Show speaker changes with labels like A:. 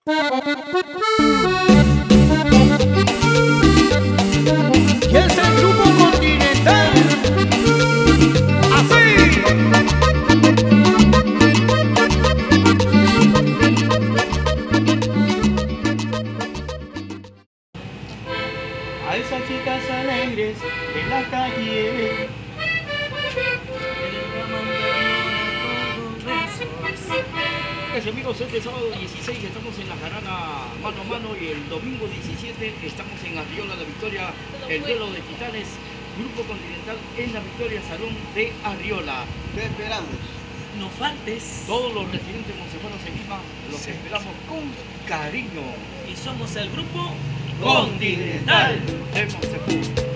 A: Y es el grupo Continental. Así. A esas chicas alegres en la calle. Gracias amigos, este sábado 16 estamos en la jarana mano a mano y el domingo 17 estamos en Arriola La Victoria, el duelo de titanes, Grupo Continental en La Victoria, Salón de Arriola.
B: Te esperamos.
C: No faltes.
A: Todos los residentes monsefanos en Lima los esperamos con cariño.
C: Y somos el grupo
A: Continental de Monsefanos.